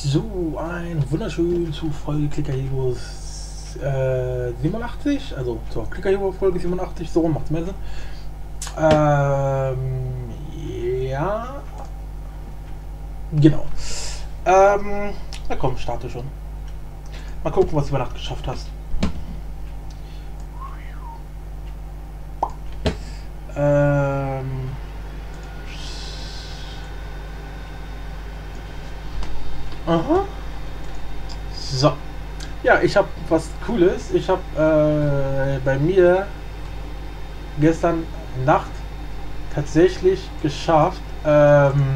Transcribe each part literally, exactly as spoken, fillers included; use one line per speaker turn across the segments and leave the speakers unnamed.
So, ein wunderschön zu Folge Clicker Heroes äh, siebenundachtzig, also zur Clicker Hero Folge siebenundachtzig, so macht's mehr Sinn. Ähm, ja, genau. Ähm, na komm, starte schon. Mal gucken, was du über Nacht geschafft hast. Ähm, aha. So. Ja, ich habe was Cooles. Ich habe äh, bei mir gestern Nacht tatsächlich geschafft, ähm,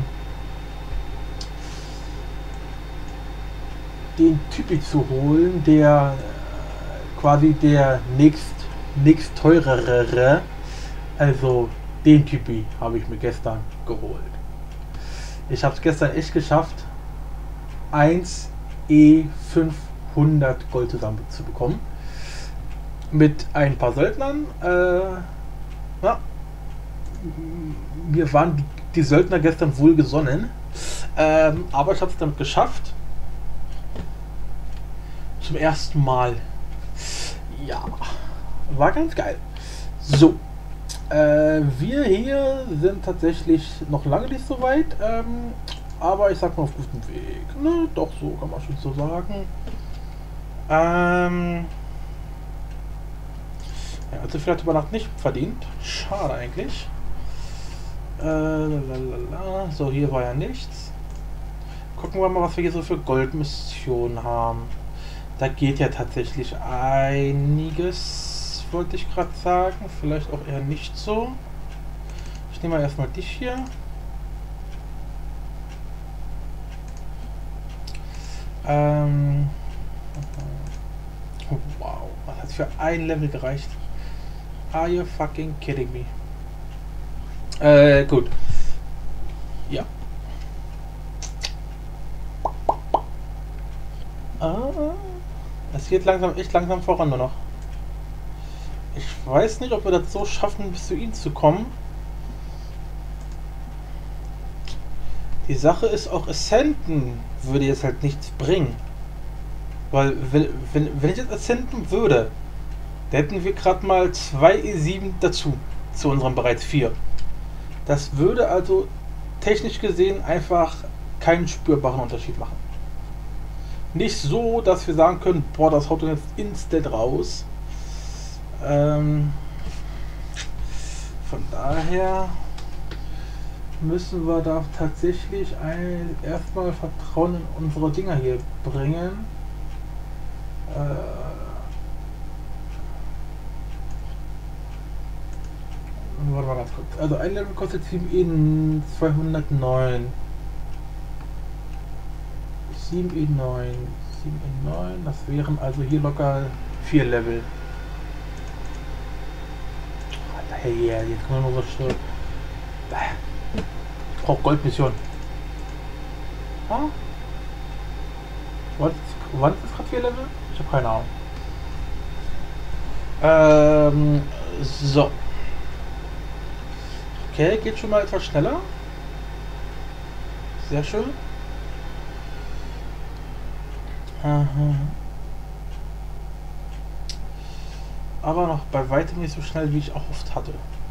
den Typi zu holen, der äh, quasi der nächst, nächst teurere, also den Typi habe ich mir gestern geholt. Ich habe es gestern echt geschafft, eins E fünfhundert Gold zusammen zu bekommen. Mit ein paar Söldnern. Äh, ja, mir waren die, die Söldner gestern wohl gesonnen. Ähm, aber ich habe es damit geschafft. Zum ersten Mal. Ja, war ganz geil. So, äh, wir hier sind tatsächlich noch lange nicht so weit. Ähm, aber ich sag mal auf gutem Weg. Ne, doch, so kann man schon so sagen. Ähm, ja, also vielleicht über Nacht nicht verdient. Schade eigentlich. Äh, lalala. So, hier war ja nichts. Gucken wir mal, was wir hier so für Goldmissionen haben. Da geht ja tatsächlich einiges, wollte ich gerade sagen. Vielleicht auch eher nicht so. Ich nehme mal erstmal dich hier. Ähm, wow, was hat für ein Level gereicht? Are you fucking kidding me? Äh, gut. Ja. Ah, es geht langsam, echt langsam voran nur noch. Ich weiß nicht, ob wir das so schaffen, bis zu ihnen zu kommen. Die Sache ist auch, Ascenten würde jetzt halt nichts bringen. Weil, wenn, wenn, wenn ich jetzt Ascenten würde, da hätten wir gerade mal zwei E sieben dazu, zu unserem bereits vier. Das würde also technisch gesehen einfach keinen spürbaren Unterschied machen. Nicht so, dass wir sagen können, boah, das haut uns jetzt instant raus. Ähm, von daher müssen wir da tatsächlich ein, erstmal Vertrauen in unsere Dinger hier bringen. Äh, warte mal ganz kurz. Also ein Level kostet sieben E zweihundertneun. sieben E neun. sieben E neun, das wären also hier locker vier Level. Hey, jetzt können wir nur so schön. Ich brauche Goldmission. Ah? Wann ist gerade vier Level? Ich habe keine Ahnung. Ähm, so. Okay, geht schon mal etwas schneller. Sehr schön. Aha. Aber noch bei weitem nicht so schnell, wie ich auch oft hatte.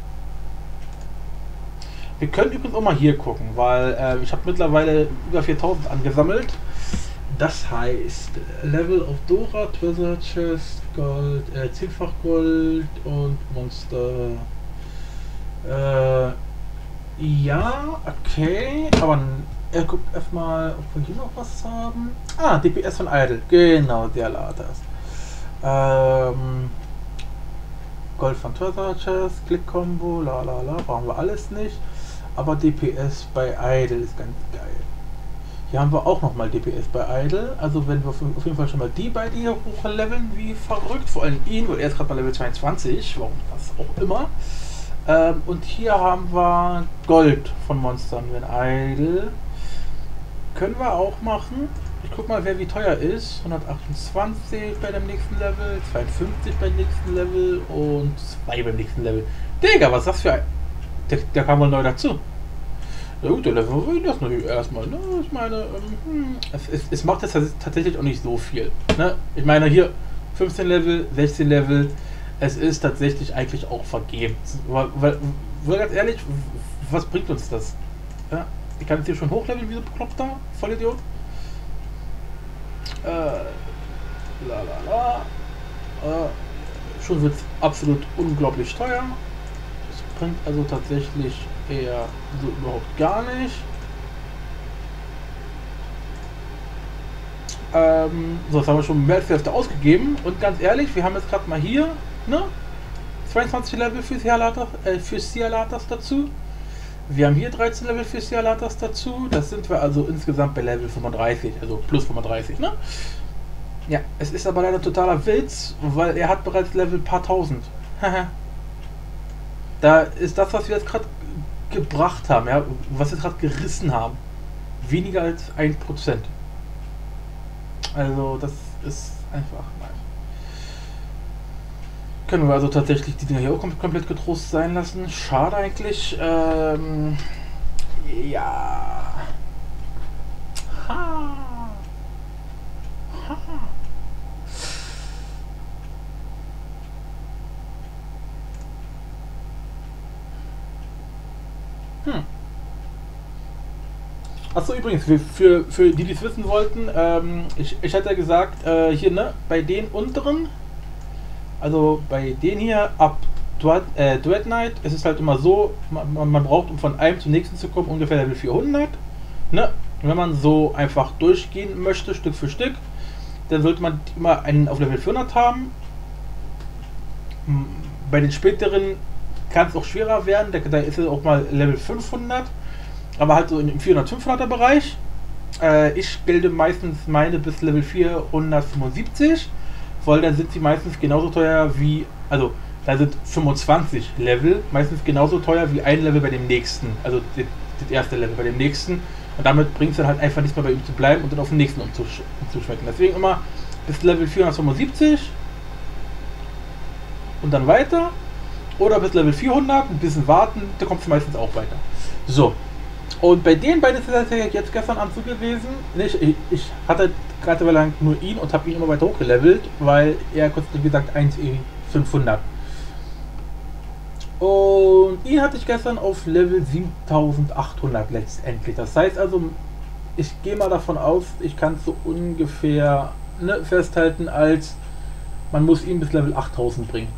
Wir können übrigens auch mal hier gucken, weil äh, ich habe mittlerweile über viertausend angesammelt. Das heißt, Level of Dora, Treasure Chest, Gold, äh, zehnfach Gold und Monster. Äh, ja, okay, aber er guckt erstmal, ob wir hier noch was haben. Ah, D P S von Idle, genau, der Lader ist. Ähm, Gold von Treasure Chest, Klick-Kombo, la la la, brauchen wir alles nicht. Aber D P S bei Idle ist ganz geil. Hier haben wir auch nochmal D P S bei Idle. Also wenn wir auf jeden Fall schon mal die beiden hier hochleveln wie verrückt. Vor allem ihn, weil er ist gerade bei Level zweiundzwanzig. Warum das auch immer. Ähm, und hier haben wir Gold von Monstern. Wenn Idle. Können wir auch machen. Ich guck mal, wer wie teuer ist. hundertachtundzwanzig bei dem nächsten Level. zweiundfünfzig beim nächsten Level. Und zwei beim nächsten Level. Digga, was ist das für ein... Der, der kam wohl neu dazu. Ja gut, der Level wir ihn das natürlich erstmal, ne? Ich meine, ähm, hm, es, es, es macht jetzt tatsächlich auch nicht so viel. Ne? Ich meine hier fünfzehn Level, sechzehn Level, es ist tatsächlich eigentlich auch vergeben. Weil, weil, weil ganz ehrlich, was bringt uns das? Ja? Ich kann jetzt hier schon hochleveln wie so ein Bekloppter, Vollidiot. Äh, la la la. Äh, schon wird es absolut unglaublich teuer. Es bringt also tatsächlich eher so überhaupt gar nicht. Ähm, so, jetzt haben wir schon mehr als die Hälfte ausgegeben. Und ganz ehrlich, wir haben jetzt gerade mal hier, ne? zweiundzwanzig Level für Cialatas, äh, für Cialatas dazu. Wir haben hier dreizehn Level für Cialatas dazu. Das sind wir also insgesamt bei Level fünfunddreißig, also plus fünfunddreißig, ne? Ja, es ist aber leider totaler Witz, weil er hat bereits Level paar tausend. Da ist das, was wir jetzt gerade gebracht haben, ja, was wir gerade gerissen haben, weniger als ein Prozent. Also das ist einfach, nein. Können wir also tatsächlich die Dinger hier auch komplett getrost sein lassen. Schade eigentlich. Ähm, ja. Ha. Ha. Hm. Achso, übrigens, für, für, für die, die es wissen wollten, ähm, ich, ich hatte ja gesagt, äh, hier, ne, bei den unteren, also bei denen hier ab Dread, äh, Dread Knight, ist es halt immer so, man, man braucht, um von einem zum nächsten zu kommen, ungefähr Level vierhundert. Ne? Und wenn man so einfach durchgehen möchte, Stück für Stück, dann sollte man immer einen auf Level vierhundert haben. Bei den späteren kann es auch schwerer werden, da, da ist es auch mal Level fünfhundert, aber halt so im vierhundert fünfhunderter Bereich. Äh, ich gelde meistens meine bis Level vierhundertfünfundsiebzig, weil dann sind sie meistens genauso teuer wie, also da sind fünfundzwanzig Level meistens genauso teuer wie ein Level bei dem nächsten, also das, das erste Level bei dem nächsten, und damit bringt es dann halt einfach nicht mehr bei ihm zu bleiben und dann auf den nächsten umzusch umzuschmecken. Deswegen immer bis Level vierhundertfünfundsiebzig und dann weiter, oder bis Level vierhundert, ein bisschen warten, da kommt es meistens auch weiter. So, und bei den beiden ist es jetzt gestern Abend so gewesen, nicht, ich, ich hatte gerade lang nur ihn und habe ihn immer weiter hochgelevelt, weil er kostet, wie gesagt, eins E fünfhundert. Und ihn hatte ich gestern auf Level siebentausendachthundert letztendlich. Das heißt also, ich gehe mal davon aus, ich kann es so ungefähr, ne, festhalten, als man muss ihn bis Level achttausend bringen.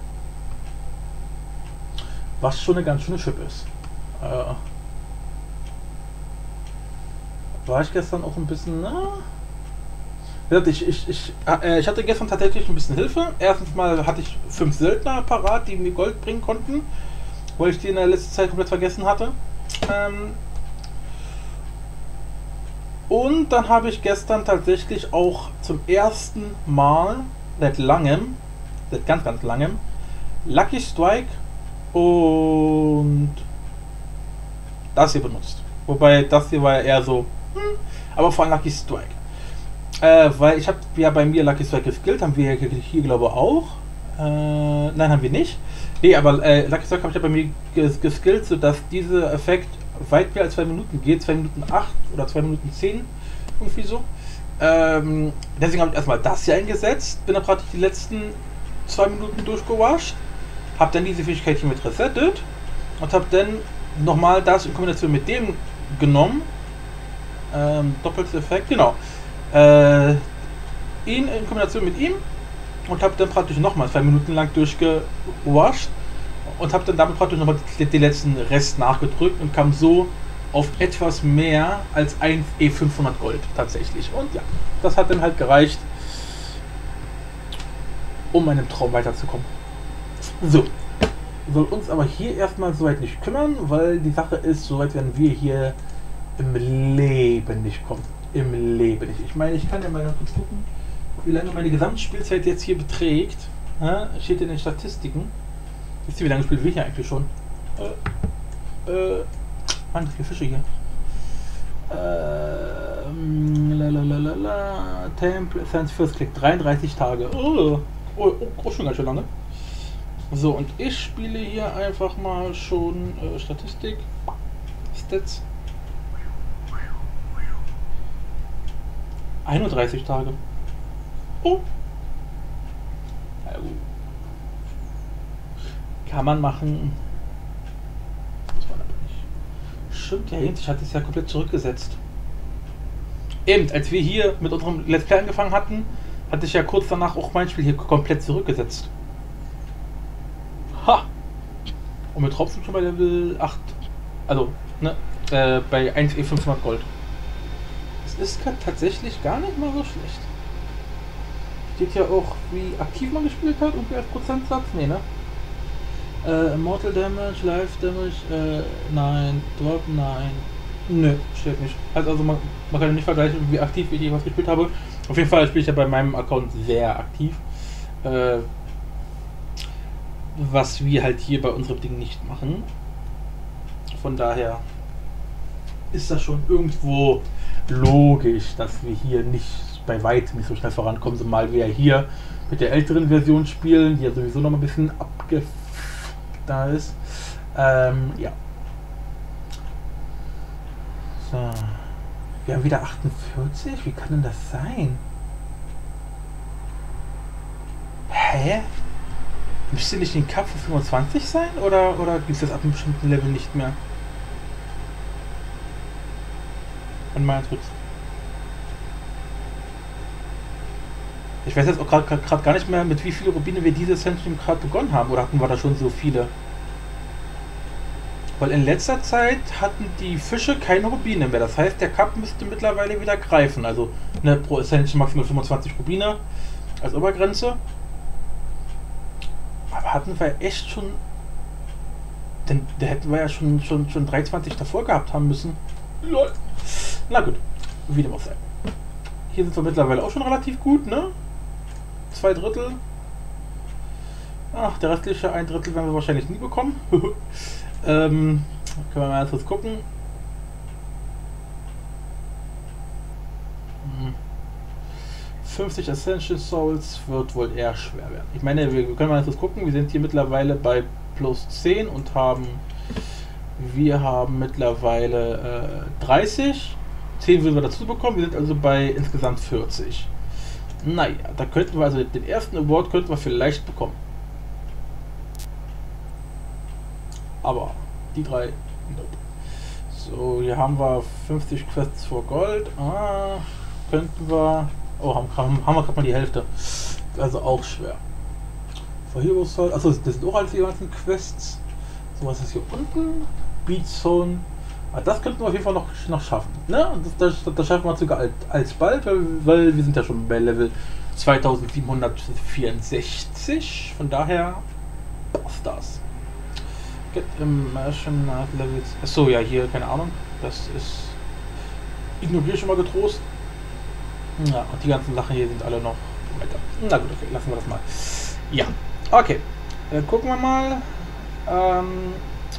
Was schon eine ganz schöne Schippe ist. Äh, war ich gestern auch ein bisschen, na? Ich, ich, ich, äh, ich hatte gestern tatsächlich ein bisschen Hilfe. Erstens mal hatte ich fünf Söldner parat, die mir Gold bringen konnten, weil ich die in der letzten Zeit komplett vergessen hatte. Ähm und dann habe ich gestern tatsächlich auch zum ersten Mal seit langem, seit ganz, ganz langem, Lucky Strike und das hier benutzt. Wobei das hier war ja eher so, hm, aber vor allem Lucky Strike. Äh, weil ich habe ja bei mir Lucky Strike geskillt, haben wir hier, hier glaube ich auch. Äh, nein, haben wir nicht. Nee, aber äh, Lucky Strike habe ich ja bei mir ges geskillt, sodass dieser Effekt weit mehr als zwei Minuten geht, zwei Minuten acht oder zwei Minuten zehn, irgendwie so. Ähm, deswegen habe ich erstmal das hier eingesetzt, bin dann praktisch die letzten zwei Minuten durchgewascht, habe dann diese Fähigkeit hier mit resettet und habe dann nochmal das in Kombination mit dem genommen. Ähm, doppelter Effekt, genau. Äh, ihn in Kombination mit ihm und habe dann praktisch nochmal zwei Minuten lang durchgewascht und habe dann damit praktisch nochmal den letzten Rest nachgedrückt und kam so auf etwas mehr als ein E fünfhundert Gold tatsächlich. Und ja, das hat dann halt gereicht, um meinem Traum weiterzukommen. So, soll uns aber hier erstmal soweit nicht kümmern, weil die Sache ist, soweit werden wir hier im Leben nicht kommen. Im Leben nicht. Ich meine, ich kann ja mal kurz gucken, wie lange meine Gesamtspielzeit jetzt hier beträgt. Ja, steht in den Statistiken. Wisst ihr, wie lange spielt wir hier eigentlich schon? Äh, äh, Mann, das sind Fische hier. Ähm, lalalala, Temple, Science First Click, dreiunddreißig Tage. Oh, oh, oh, schon ganz schön lange. So, und ich spiele hier einfach mal schon äh, Statistik, Stats. einunddreißig Tage. Oh. Kann man machen. Muss man aber nicht. Stimmt, ja, ich hatte es ja komplett zurückgesetzt. Eben, als wir hier mit unserem Let's Play angefangen hatten, hatte ich ja kurz danach auch mein Spiel hier komplett zurückgesetzt. Ha! Und wir tropfen schon bei Level acht. Also, ne, äh, bei eins E fünfhundert Gold. Das ist tatsächlich gar nicht mal so schlecht. Steht ja auch, wie aktiv man gespielt hat und wie als Prozentsatz. Nee, ne? Äh, Mortal Damage, Life Damage, äh, nein, Drop, nein. Nö, steht nicht. Also, also man, man kann nicht vergleichen, wie aktiv ich je was gespielt habe. Auf jeden Fall spiele ich ja bei meinem Account sehr aktiv. Äh, was wir halt hier bei unserem Ding nicht machen. Von daher ist das schon irgendwo logisch, dass wir hier nicht bei weitem nicht so schnell vorankommen, zumal wir ja hier mit der älteren Version spielen, die ja sowieso noch ein bisschen abge... da ist. Ähm, ja. So. Wir haben wieder achtundvierzig? Wie kann denn das sein? Hä? Müsste nicht den Cup für fünfundzwanzig sein? Oder, oder gibt es das ab einem bestimmten Level nicht mehr? Und mal kurz. Ich weiß jetzt auch gerade gar nicht mehr, mit wie vielen Rubine wir diese Ascension gerade begonnen haben. Oder hatten wir da schon so viele? Weil in letzter Zeit hatten die Fische keine Rubine mehr. Das heißt, der Cup müsste mittlerweile wieder greifen. Also eine pro Ascension maximal fünfundzwanzig Rubine als Obergrenze. Aber hatten wir echt schon... Denn da hätten wir ja schon, schon, schon dreiundzwanzig davor gehabt haben müssen. Lol. Na gut, wie dem auch sei. Hier sind wir mittlerweile auch schon relativ gut, ne? Zwei Drittel. Ach, der restliche ein Drittel werden wir wahrscheinlich nie bekommen. ähm, können wir mal kurz gucken. Hm. fünfzig Ascension Souls wird wohl eher schwer werden. Ich meine, wir, wir können mal kurz gucken. Wir sind hier mittlerweile bei plus zehn und haben... Wir haben mittlerweile äh, dreißig. zehn würden wir dazu bekommen. Wir sind also bei insgesamt vierzig. Naja, da könnten wir also den ersten Award könnten wir vielleicht bekommen. Aber die drei. Nope. So, hier haben wir fünfzig Quests für Gold. Ah, könnten wir. Oh, haben, haben, haben wir gerade mal die Hälfte. Also auch schwer. For Heroes Soul. Achso, das sind auch alles die ganzen Quests. So, was ist hier unten? Beat Zone. Ah, das könnten wir auf jeden Fall noch, noch schaffen. Ne? Das, das, das schaffen wir sogar alsbald, weil, weil wir sind ja schon bei Level zweitausendsiebenhundertvierundsechzig. Von daher passt das. Get Immersion nach Levels. Achso, ja, hier, keine Ahnung. Das ist. Ignoriere schon mal getrost. Ja, und die ganzen Sachen hier sind alle noch weiter. Na gut, okay, lassen wir das mal. Ja, okay. Dann gucken wir mal. Ähm.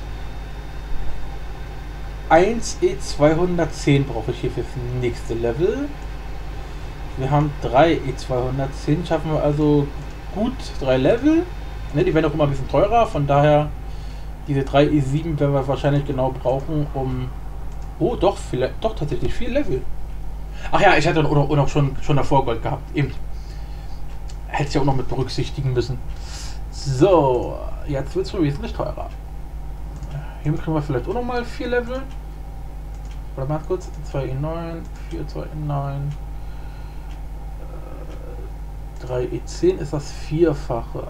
eins E zweihundertzehn brauche ich hier fürs nächste Level. Wir haben drei E zweihundertzehn, schaffen wir also gut drei Level. Ne, die werden auch immer ein bisschen teurer, von daher diese drei E sieben werden wir wahrscheinlich genau brauchen, um... Oh, doch, vielleicht, doch tatsächlich vier Level. Ach ja, ich hatte auch noch, auch noch schon, schon davor Gold gehabt, eben. Hätte ich auch noch mit berücksichtigen müssen. So, jetzt wird es wesentlich teurer. Hier kriegen wir vielleicht auch noch mal vier Level. Oder mal kurz, zwei E neun, vier zwei E neun, äh, drei E zehn ist das Vierfache.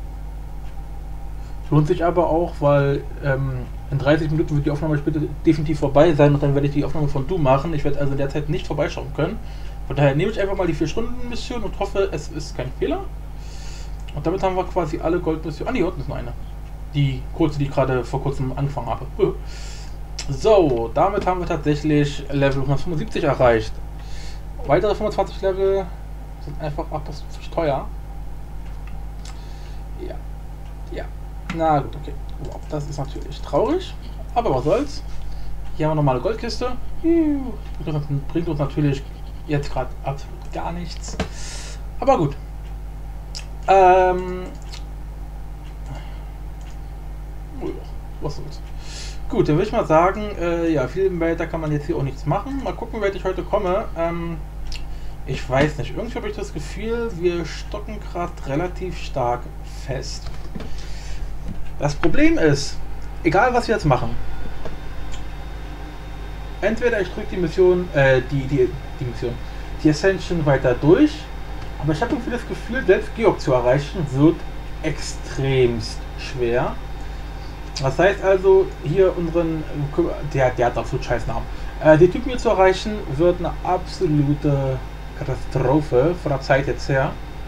Lohnt sich aber auch, weil ähm, in dreißig Minuten wird die Aufnahme später definitiv vorbei sein und dann werde ich die Aufnahme von Du machen. Ich werde also in der Zeit nicht vorbeischauen können. Von daher nehme ich einfach mal die vier Stunden Mission und hoffe, es ist kein Fehler. Und damit haben wir quasi alle Goldmissionen. Ah, ne, hier unten ist noch eine. Die kurze, die ich gerade vor kurzem angefangen habe. So, damit haben wir tatsächlich Level hundertfünfundsiebzig erreicht. Weitere fünfundzwanzig Level sind einfach absurd teuer. Ja. Ja. Na gut, okay. Wow, das ist natürlich traurig. Aber was soll's. Hier haben wir nochmal eine Goldkiste. Bringt uns natürlich jetzt gerade absolut gar nichts. Aber gut. Ähm. Oh ja, was soll's. Gut, dann würde ich mal sagen, äh, ja, viel weiter kann man jetzt hier auch nichts machen. Mal gucken, wie weit ich heute komme. Ähm, Ich weiß nicht, irgendwie habe ich das Gefühl, wir stocken gerade relativ stark fest. Das Problem ist, egal was wir jetzt machen, entweder ich drücke die Mission, äh, die, die, die Mission, die Ascension weiter durch, aber ich habe irgendwie das Gefühl, selbst Georg zu erreichen, wird extremst schwer. Das heißt also, hier unseren, der, der hat absolut scheiß Namen, äh, die Typen hier zu erreichen, wird eine absolute Katastrophe von der Zeit jetzt her.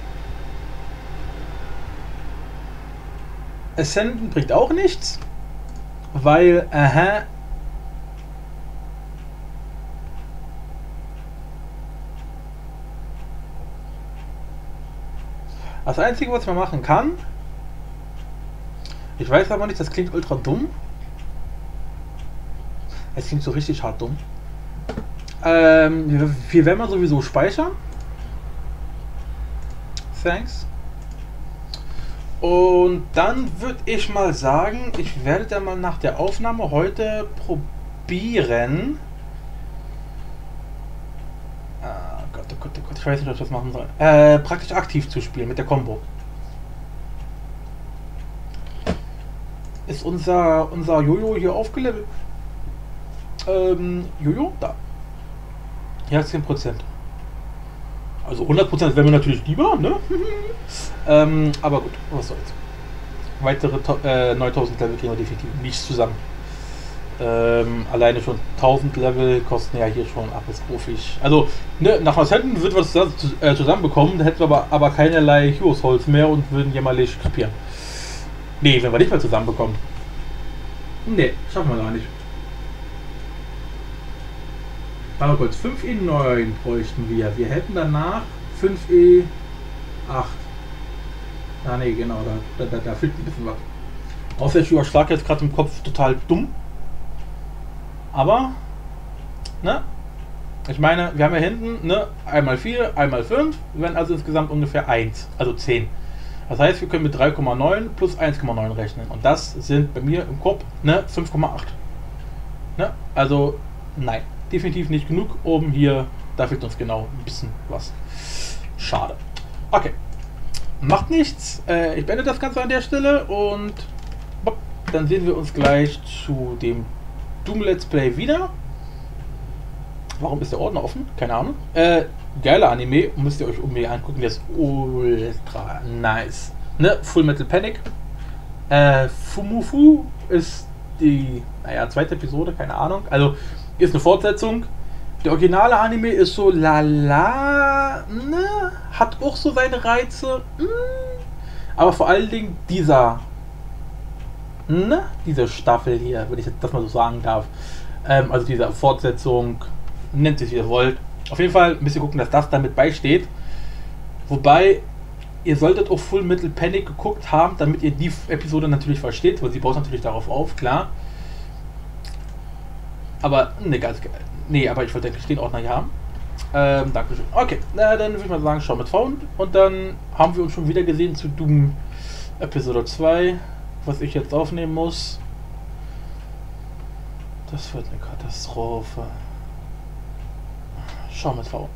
Ascenden bringt auch nichts, weil, aha, das Einzige, was man machen kann, ich weiß aber nicht, das klingt ultra dumm. Es klingt so richtig hart dumm. Ähm, wir werden mal sowieso speichern. Thanks. Und dann würde ich mal sagen, ich werde dann mal nach der Aufnahme heute probieren. Ah, Gott, oh Gott, oh Gott, ich weiß nicht, ob ich das machen soll. Äh, praktisch aktiv zu spielen mit der Combo. Ist unser, unser Jojo hier aufgelevelt? Ähm, Jojo? Da. Ja, zehn Prozent. Also hundert Prozent wäre mir natürlich lieber, ne? ähm, aber gut, was soll's. Weitere äh, neuntausend Level kriegen wir definitiv nicht zusammen. Ähm, alleine schon tausend Level kosten ja hier schon abrissprofig. Also, ne, nach Ascenden würden wir das äh, zusammenbekommen, dann hätten wir aber, aber keinerlei Heroes Holz mehr und würden jämmerlich kapieren. Nee, wenn wir nicht mehr zusammenbekommen. Nee, schaffen wir gar nicht. Gold fünf E neun bräuchten wir. Wir hätten danach fünf E acht. Ah ne, genau, da, da, da, da fehlt ein bisschen was. Außer ich überschlage jetzt gerade im Kopf total dumm. Aber, ne? Ich meine, wir haben ja hinten, ne? Einmal vier, einmal fünf, wir werden also insgesamt ungefähr eins, also zehn. Das heißt, wir können mit drei Komma neun plus eins Komma neun rechnen. Und das sind bei mir im Kopf, ne? fünf Komma acht. Ne? Also, nein. Definitiv nicht genug. Oben hier, da fehlt uns genau ein bisschen was. Schade. Okay. Macht nichts. Äh, ich beende das Ganze an der Stelle und bopp, dann sehen wir uns gleich zu dem Doom Let's Play wieder. Warum ist der Ordner offen? Keine Ahnung. Äh, geiler Anime. Müsst ihr euch unbedingt angucken. Der ist ultra nice. Ne? Full Metal Panic. Äh, Fumufu ist die, naja, zweite Episode, keine Ahnung. Also, ist eine Fortsetzung. Der originale Anime ist so lala, ne? Hat auch so seine Reize. Mh. Aber vor allen Dingen dieser, ne? Diese Staffel hier, wenn ich das mal so sagen darf. Ähm, also diese Fortsetzung, nennt es wie ihr wollt. Auf jeden Fall müsst ihr gucken, dass das damit beisteht. Wobei, ihr solltet auch Full Metal Panic geguckt haben, damit ihr die Episode natürlich versteht, weil sie baut natürlich darauf auf, klar. Aber, ne, ganz geil. Nee, aber ich wollte eigentlich den Ordner hier haben. Ähm, Dankeschön. Okay, na, dann würde ich mal sagen, schau mit Found. Und dann haben wir uns schon wieder gesehen zu Doom Episode zwei, was ich jetzt aufnehmen muss. Das wird eine Katastrophe. Schau mit Found.